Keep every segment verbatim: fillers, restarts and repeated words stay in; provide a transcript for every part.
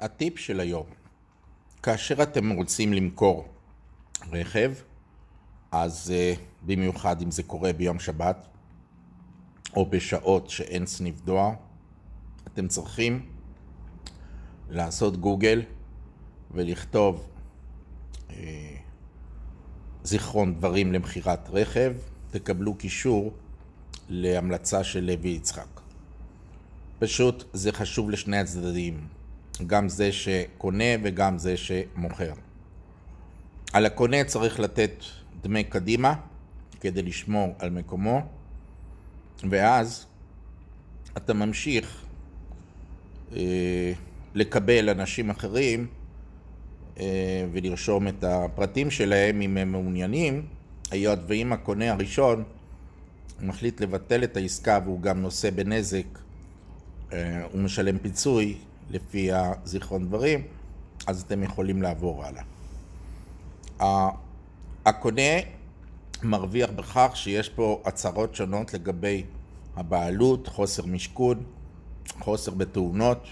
הטיפ של היום, כאשר אתם רוצים למכור רכב, אז uh, במיוחד אם זה קורה ביום שבת או בשעות שאין סניף דואר, אתם צריכים לעשות גוגל ולכתוב uh, זיכרון דברים למכירת רכב, תקבלו קישור להמלצה של לוי יצחק. פשוט זה חשוב לשני הצדדים, גם זה שקונה וגם זה שמוכר. על הקונה צריך לתת דמי קדימה כדי לשמור על מקומו, ואז אתה ממשיך אה, לקבל אנשים אחרים אה, ולרשום את הפרטים שלהם אם הם מעוניינים, היות ואם הקונה הראשון מחליט לבטל את העסקה והוא גם נושא בנזק, אה, הוא משלם פיצוי לפי הזיכרון דברים, אז אתם יכולים לעבור הלאה. הקונה מרוויח בכך שיש פה הצהרות שונות לגבי הבעלות, חוסר משכון, חוסר בתאונות,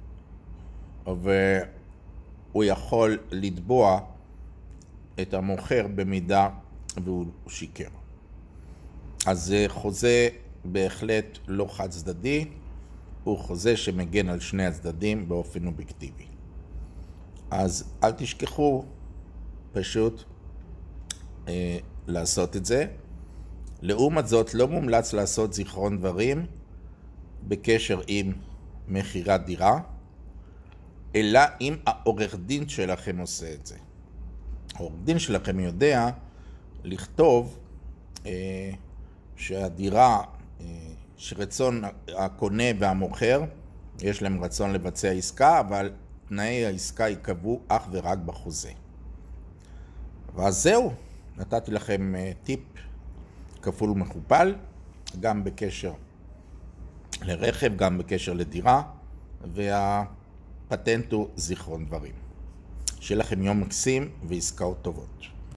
והוא יכול לתבוע את המוכר במידה והוא שיקר. אז זה חוזה בהחלט לא חד צדדי, הוא חוזה שמגן על שני הצדדים באופן אובייקטיבי. אז אל תשכחו פשוט אה, לעשות את זה. לעומת זאת, לא מומלץ לעשות זיכרון דברים בקשר עם מכירת דירה, אלא אם העורך דין שלכם עושה את זה. העורך דין שלכם יודע לכתוב אה, שהדירה, אה, שרצון הקונה והמוכר, יש להם רצון לבצע עסקה, אבל תנאי העסקה יקבעו אך ורק בחוזה. ואז זהו, נתתי לכם טיפ כפול ומכופל, גם בקשר לרכב, גם בקשר לדירה, והפטנט הוא זיכרון דברים. שיהיה לכם יום מקסים ועסקאות טובות.